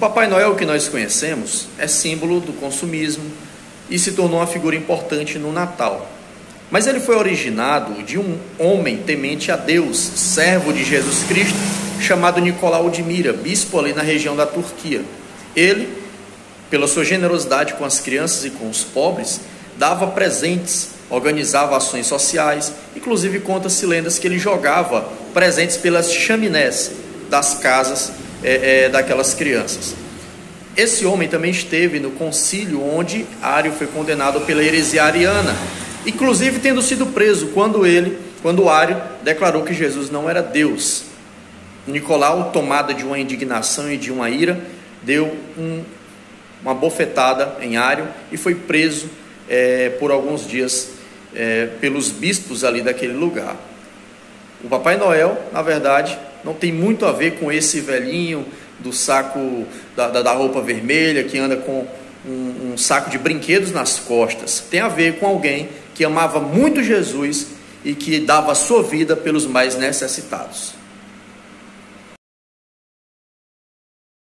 Papai Noel que nós conhecemos é símbolo do consumismo e se tornou uma figura importante no Natal. Mas ele foi originado de um homem temente a Deus, servo de Jesus Cristo, chamado Nicolau de Mira, bispo ali na região da Turquia. Ele, pela sua generosidade com as crianças e com os pobres, dava presentes, organizava ações sociais, inclusive conta-se lendas que ele jogava presentes pelas chaminés das casas daquelas crianças. Esse homem também esteve no concílio onde Ário foi condenado pela heresia ariana, inclusive tendo sido preso quando Ário declarou que Jesus não era Deus. Nicolau, tomada de uma indignação e de uma ira, deu uma bofetada em Ário e foi preso por alguns dias pelos bispos ali daquele lugar. O Papai Noel, na verdade, não tem muito a ver com esse velhinho do saco da roupa vermelha, que anda com um saco de brinquedos nas costas. Tem a ver com alguém que amava muito Jesus e que dava a sua vida pelos mais necessitados.